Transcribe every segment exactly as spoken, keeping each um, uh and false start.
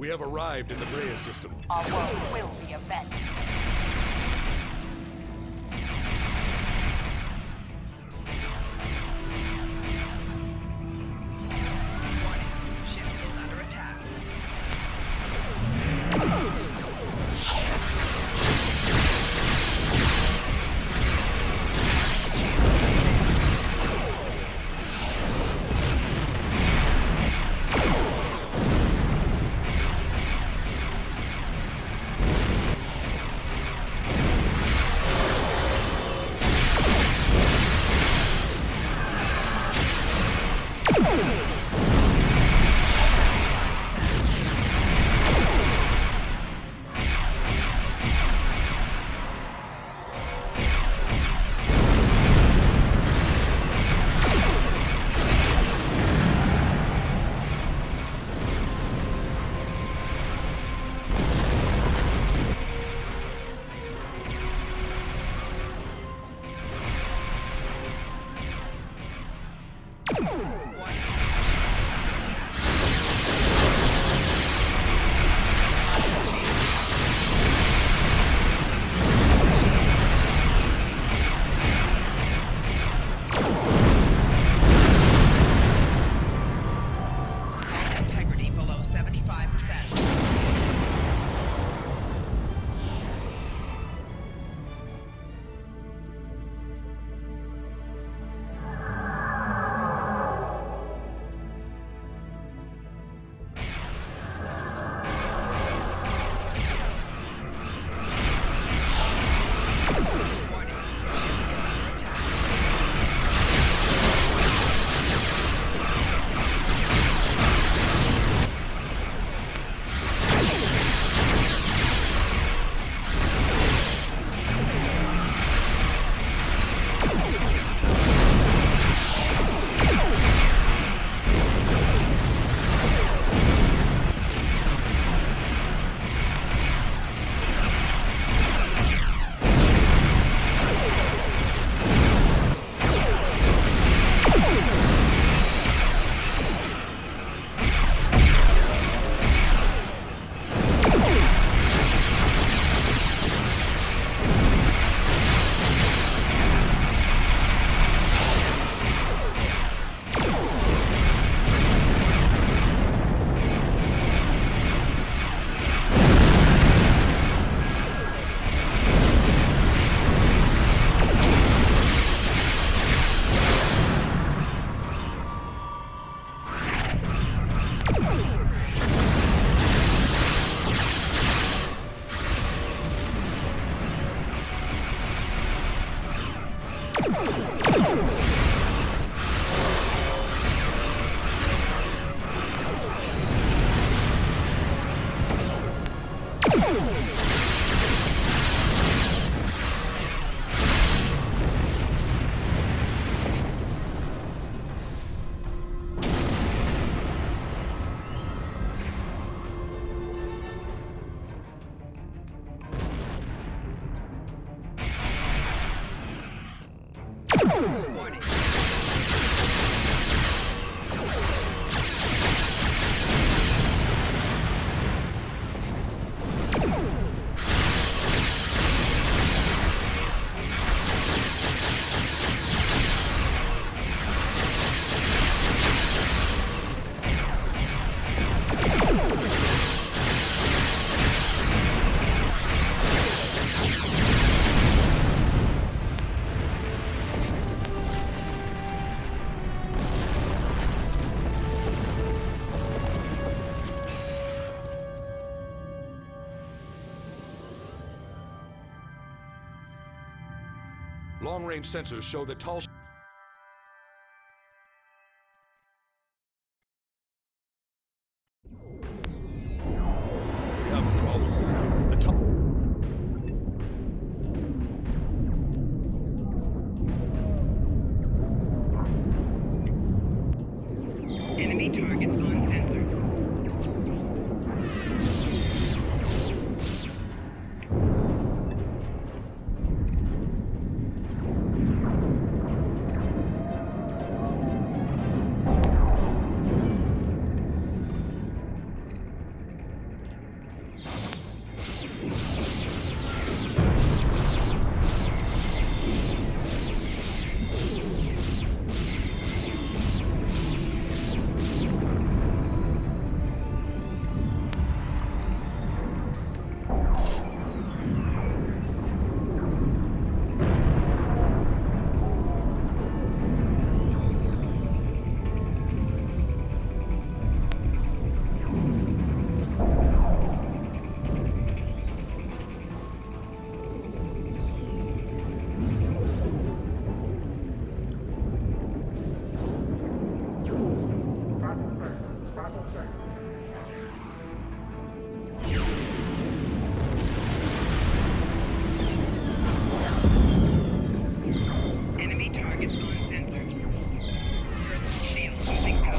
We have arrived in the Brea system. Our world will be avenged. Long-range sensors show that tall... We have a problem. The tall... Enemy targets on sensors. Enemy targets on sensor. First shield losing power.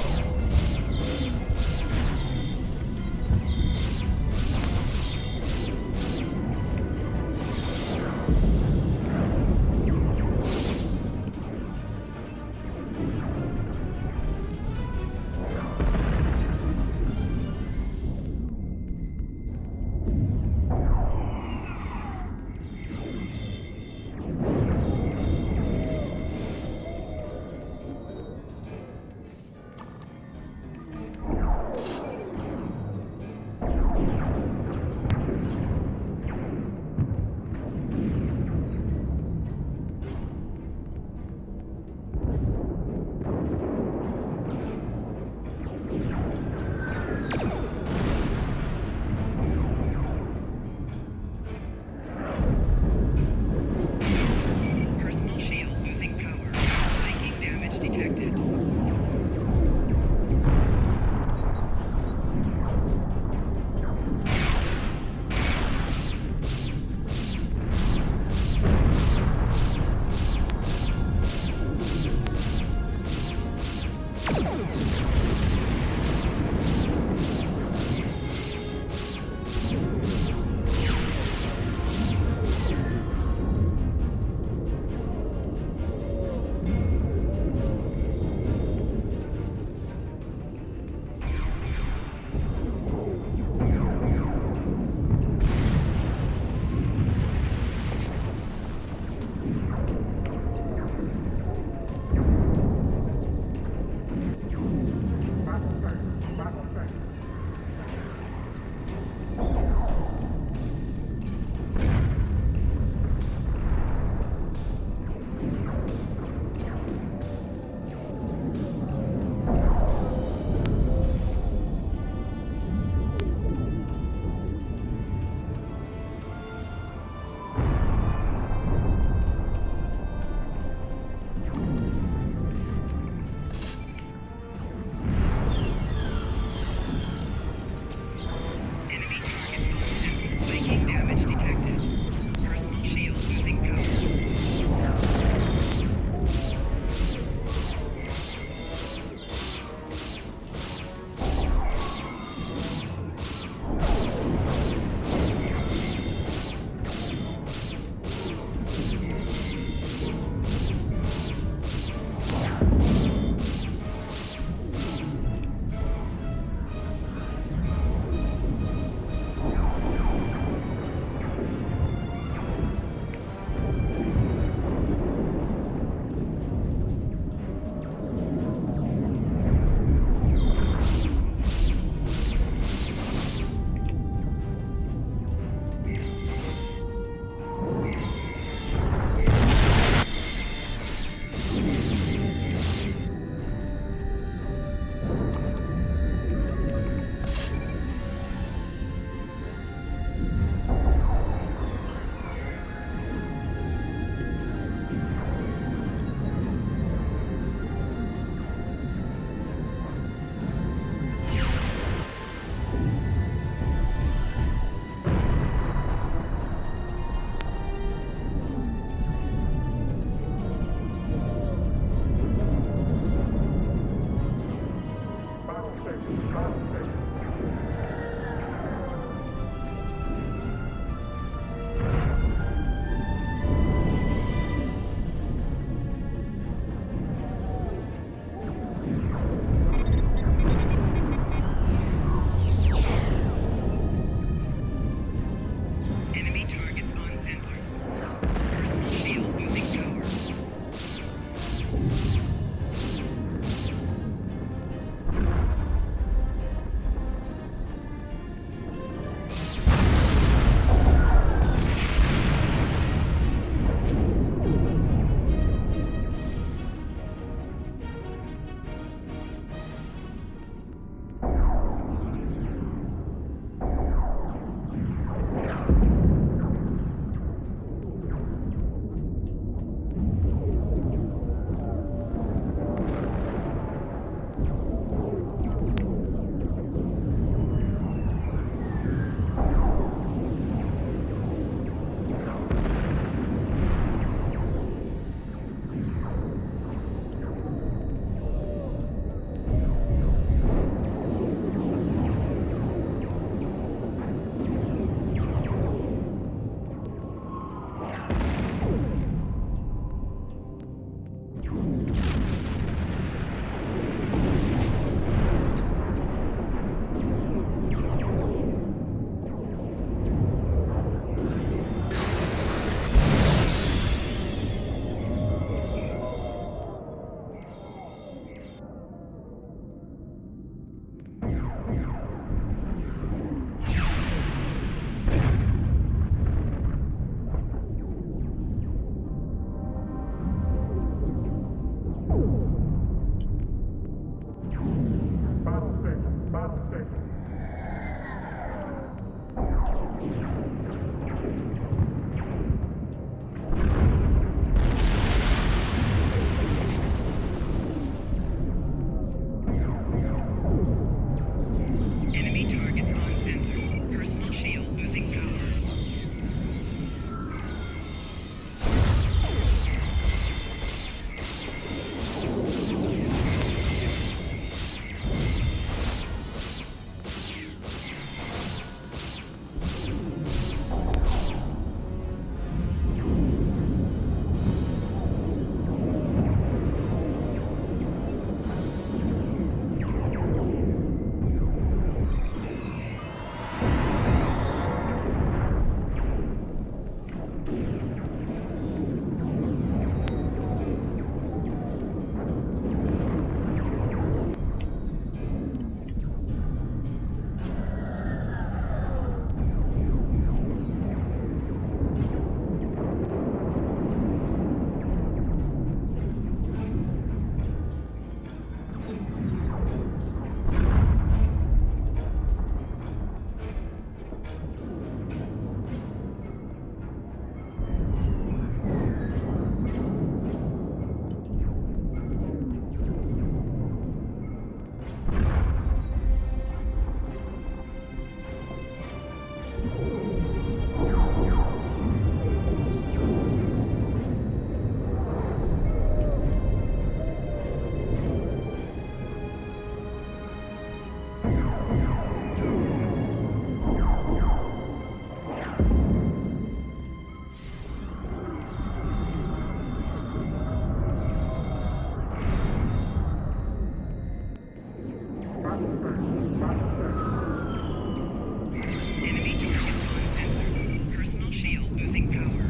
Enemy target uncensored. Personal shield losing power.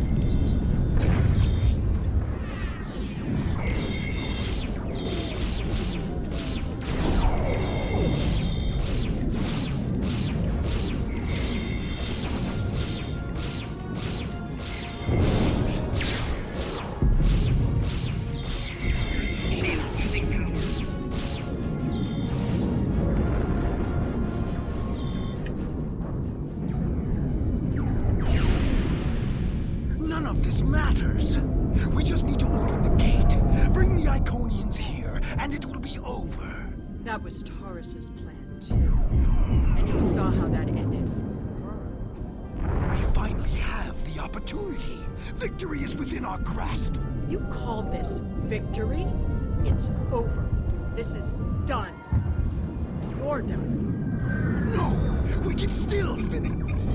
None of this matters. We just need to open the gate, bring the Iconians here, and it will be over. That was Taurus's plan, too. And you saw how that ended for her. We finally have the opportunity. Victory is within our grasp. You call this victory? It's over. This is done. You're done. No, we can still finish.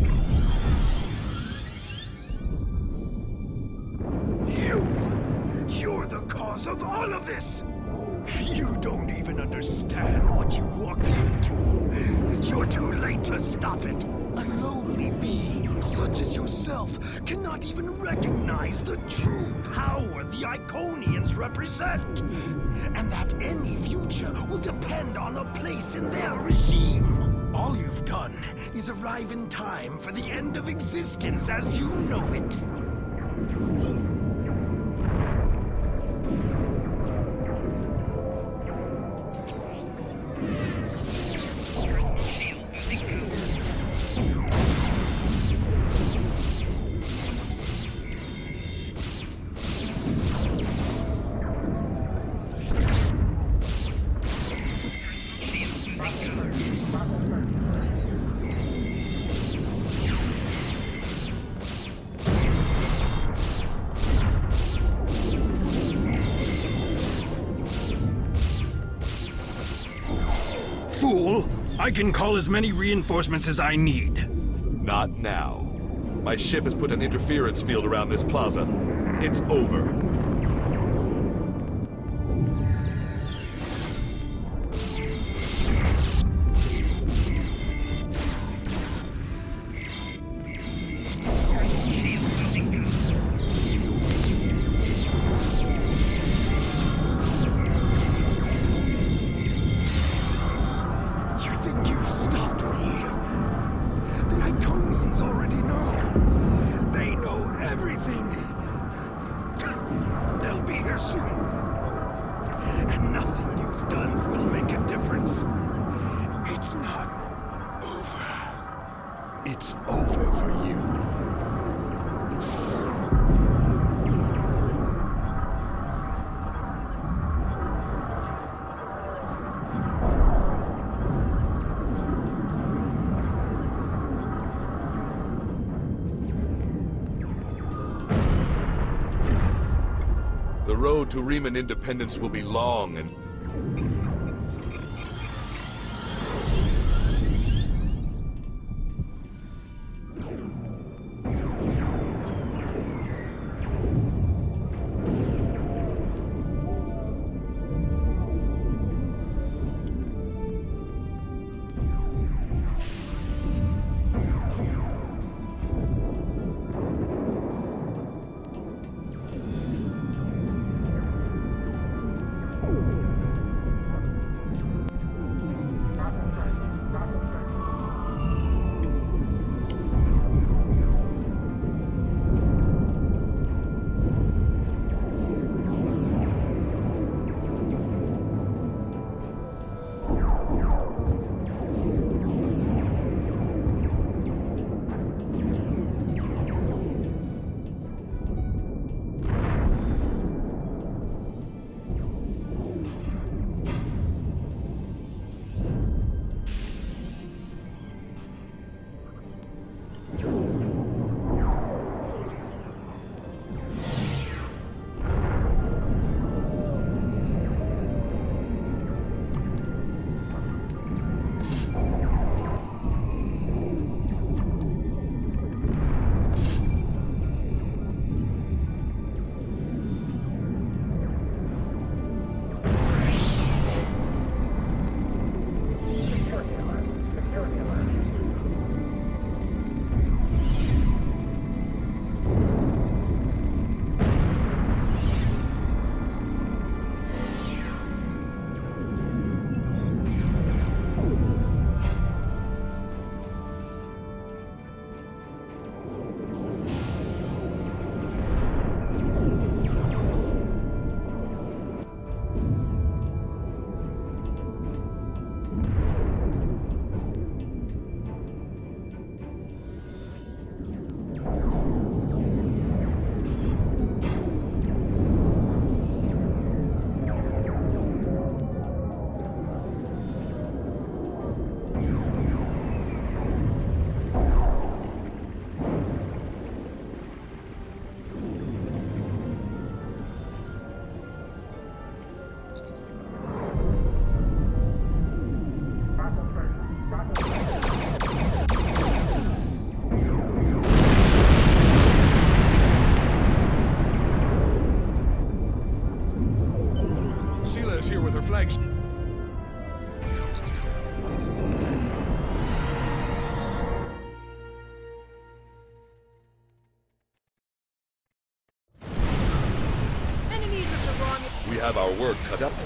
You! You're the cause of all of this! You don't even understand what you walked into. You're too late to stop it. A lowly being such as yourself cannot even recognize the true power the Iconians represent. And that any future will depend on a place in their regime. All you've done is arrive in time for the end of existence as you know it. Fool! I can call as many reinforcements as I need. Not now. My ship has put an interference field around this plaza. It's over. Already know. They know everything. They'll be here soon. And nothing you've done will make a difference. It's not over. It's over for you. The road to Riemann independence will be long and... have our work cut out.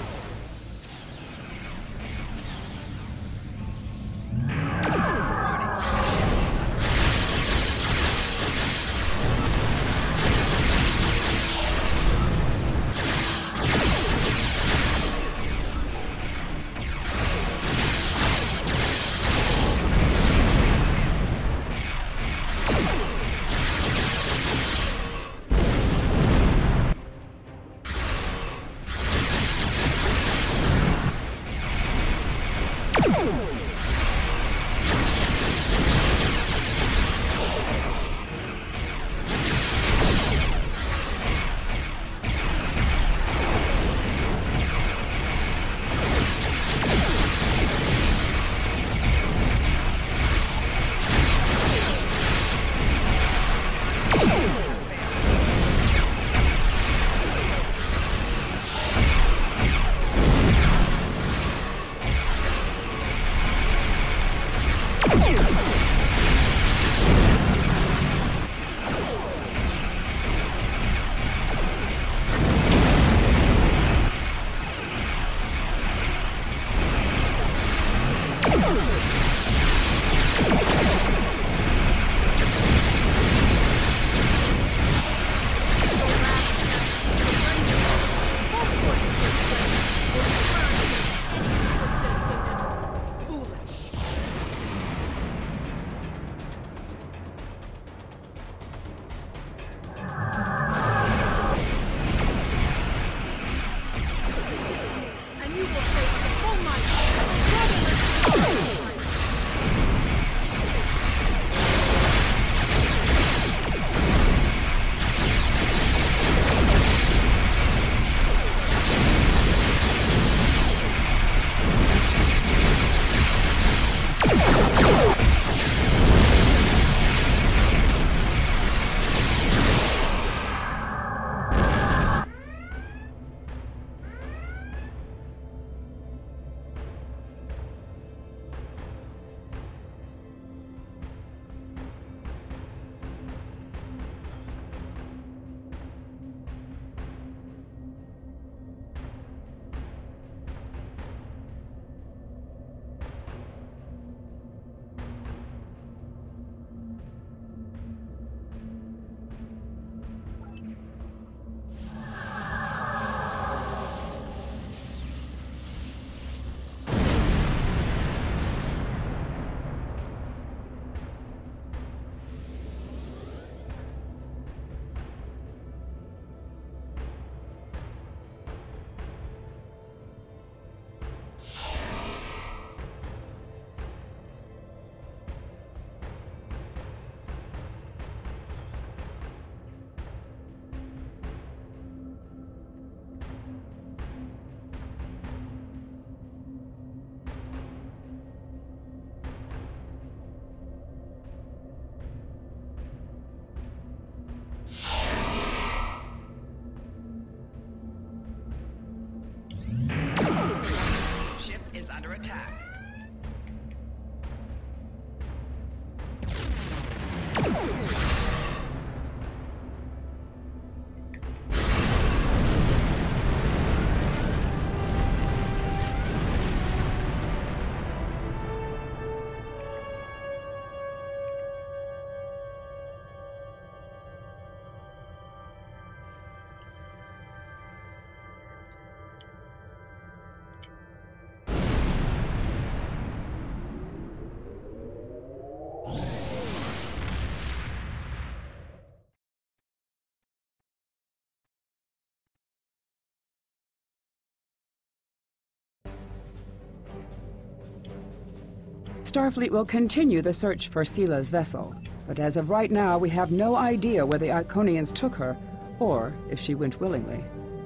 Starfleet will continue the search for Seela's vessel, but as of right now, we have no idea where the Iconians took her, or if she went willingly.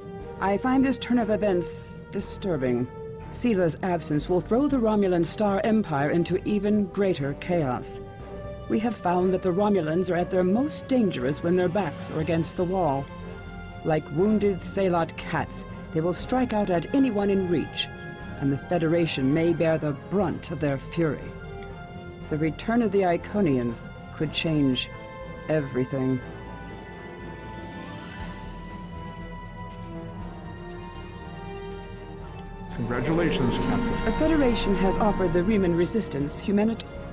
I find this turn of events disturbing. Seela's absence will throw the Romulan Star Empire into even greater chaos. We have found that the Romulans are at their most dangerous when their backs are against the wall. Like wounded Salot cats, they will strike out at anyone in reach, and the Federation may bear the brunt of their fury. The return of the Iconians could change everything. Congratulations, Captain. The Federation has offered the Riemann resistance humanitarian.